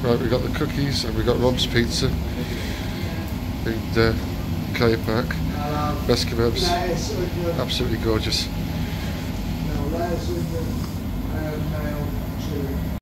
Right, we've got the cookies and we've got Rob's Pizza and K Pack. Best kebabs, absolutely gorgeous.